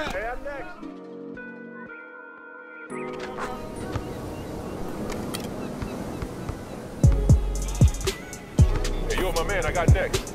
up. Hey, I'm next. Hey, you're my man. I got next.